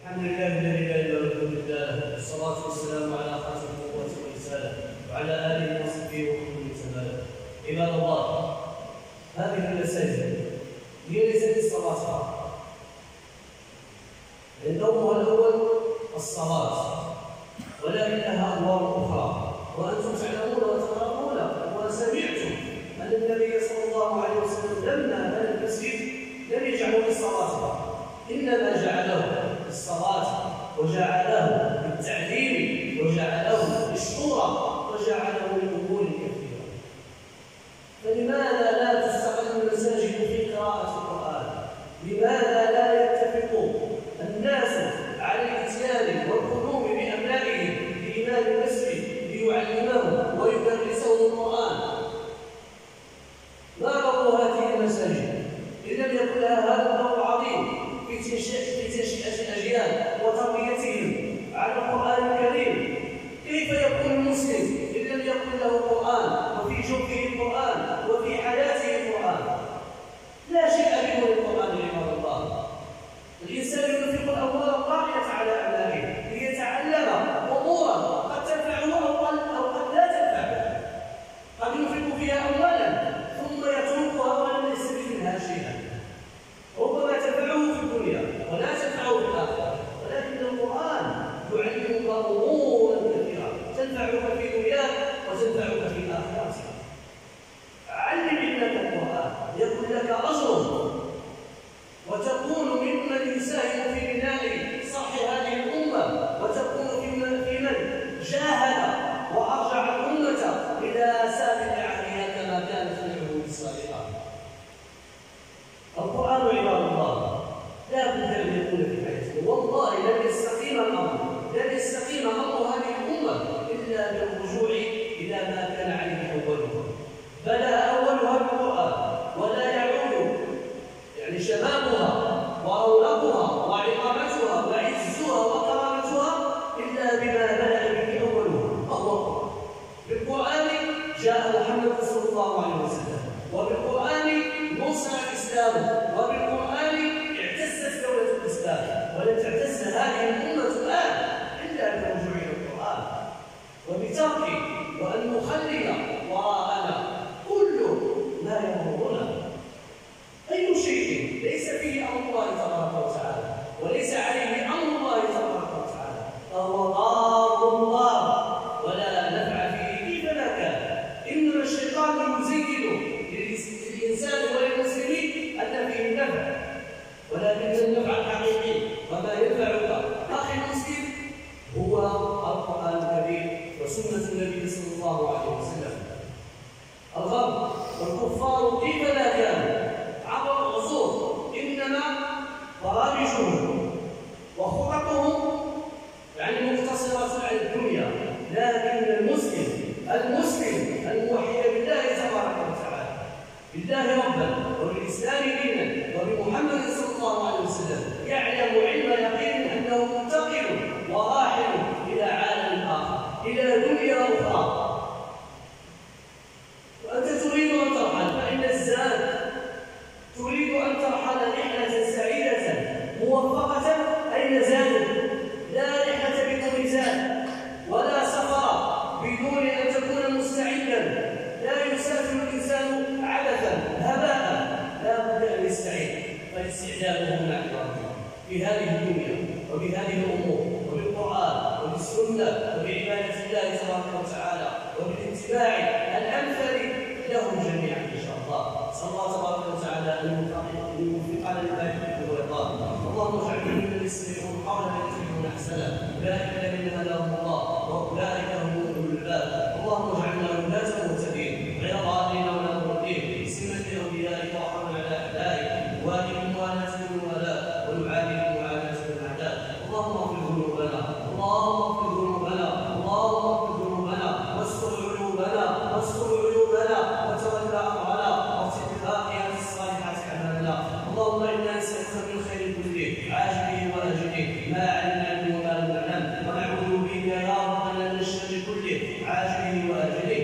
الحمد لله الذي لا اله الا الله، والصلاه والسلام على خاتم النبوه والرساله وعلى اله وصحبه ومن تبعه. عباد الله، هذه المساجد هي ليست الصلاه فقط، نومها الاول الصلاه، ولكن لها انوار اخرى، وانتم تعلمون وتقرؤون وسمعتم ان النبي صلى الله عليه وسلم لما بنى المسجد لم يجعله للصلاه فقط، انما جعله للصلاه وجعله للتعليم وجعله للشورى وجعله لامور كثيره. فلماذا لا تستغل المساجد في قراءه القران؟ لماذا لا يتفق الناس على الاتيان والقدوم بابنائهم لامام المسجد ليعلمهم ويدرسهم القران؟ ما رب هذه المساجد ان لم يكن لها هذا الدور العظيم في تنشئه الاجيال وتربيتهم على القران الكريم؟ كيف يكون المسلم ان لم يكن له قران وفي جوفه القران وفي حياته القران؟ لا شيء بدون القران عباد الله. الانسان ينفق الاموال الطاغيه على ابنائه ليتعلم امورا قد تنفعه او قد لا تنفعه، قد ينفق فيها اموالا ثم يتركها ولم يستفيد منها شيئا، ربما تنفعه في الدنيا ولا تنفعه في الاخره، ولكن القران يعلمك امورا كثيره تنفعك في دنياك وتنفعك في اخرتك. علم ابنك القران يكن لك اجر وتكون ممن يساهم في بناء صح هذه الامه، وتكون في من جاهد وارجع الامه الى سابق عهدها كما كانت في العهود السابقه. القران عباد الله لا بد ان يكون في حياتنا، والله لن يستقيم امر هذه الامه الا بالرجوع الى ما كان عليه اولها. بدا اولها بالقران، ولا يعود شبابها ورونقها وعظمتها وعزها وكرامتها الا بما بدا به اولها، وهو القران. بالقران جاء محمد صلى الله عليه وسلم، وبالقران نصر الاسلام، وبالقران اعتزت دوله الاسلام، ولن تعتز هذه الامه الان الا بالرجوع الى القران وبترك وان نخلي وراءنا كل ما يمرنا. أي شيء ليس فيه أمر الله تبارك وتعالى وليس عليه أمر الله تبارك وتعالى فهو ضار ولا نفع فيه كيفما كان. إنما الشيطان يزين للإنسان وللمسلمين أن فيه النفع، ولكن النفع الحقيقي وما ينفعك أخي المسلم هو القرآن الكريم وسنة النبي صلى الله عليه وسلم. الغرب والكفار كيفما كانوا عبر العصور انما برامجهم وخططهم مقتصره على الدنيا، لكن المسلم الموحد بالله تبارك وتعالى، بالله ربا وبالاسلام دينا وبمحمد صلى الله عليه وسلم، يعلم علم يقين انه منتقل وراحل الى عالم اخر، الى دنيا اخرى. وانت تريد ان ترحل، فان الزاد تريد أن ترحل رحلة سعيدة موفقة، أين زادك؟ لا رحلة بدون زاد، ولا سفر بدون أن تكون مستعدا. لا يسافر الإنسان عبثا هباء، لا بد أن يستعد، فالاستعداد مع الله في هذه الدنيا وبهذه الأمور وبالقرآن وبالسنة وبعبادة الله تبارك وتعالى وبالاتباع الأمثل لهم جميعا إن شاء الله. صلى الله تبارك وتعالى ان يوفقنا لما يحب ويرضاه. اللهم اجعلنا ممن يستمعون القول فيتبعون احسنه، اولئك الذين هداهم الله واولئك هم اولو الالباب. اللهم اجعلنا ولاة مهتدين غير ضالين ولا مضلين، بسمة اوليائك وارحمنا على اعدائك، والهم موالاه بالولاء والمعادي بالمعاداه بالاعداء. اللهم اغفر ذنوبنا، اللهم اغفر ذنوبنا، اللهم اغفر ذنوبنا، واستر عيوبنا، وتولى امرنا، واغفر باقيات الصالحات اعمالنا. اللهم انا نسالك من خير كله عاجله واجله ما علمنا منه وما لم نعلم، ونعوذ بك يا ربنا من الشر كله عاجله واجله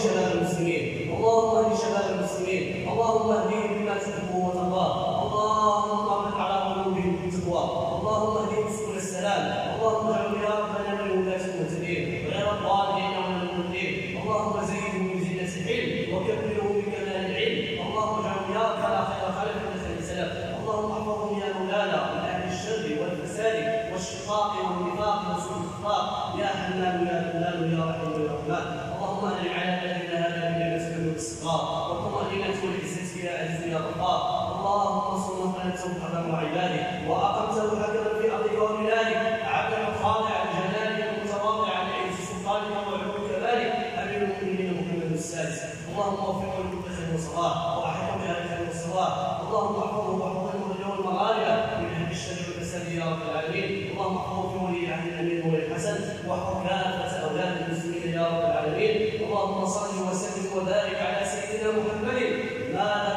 شباب المسلمين، اللهم اهد شباب المسلمين، اللهم اهديهم بما تحبه وترضاه، اللهم اغلق على قلوبهم بالتقوى، اللهم اهدهم سبل السلام، اللهم اجعلهم يا ربنا من الولاة المهتدين غير الضالين ولا المضلين، اللهم زيدهم بزينة العلم وكبرهم بكمال العلم، اللهم اجعلهم يا ربنا خير خلف من خير سلف، اللهم احفظهم يا مولانا من اهل الشر والفساد والشقاق والنفاق وسوء الاخلاق، يا حنان يا منان يا رحيم يا رحمن، اللهم انعم على بلدنا هذا بنعمتك والاستقرار والطمأنينة والعزة يا عزيز يا غفار، اللهم انصر من قنته حكم عبادك واقمته حكما في ارضك وبلادك، عبدا خاضعا لجلالك المتواضع عن عز سلطانك وعلو كمالك، امير المؤمنين محمد السادس، اللهم وفقه لكل خير وصلاح واحفظه بهذا الخير والصلاح، اللهم احفظه واحفظ المغرب والمغاربه من اهل الشر والفساد يا رب العالمين، اللهم احفظه في ولي عهد الامير والحسن واحفظ كافه اولاد المسلمين يا رب العالمين، اللهم صل وسلم وبارك على سيدنا محمد ما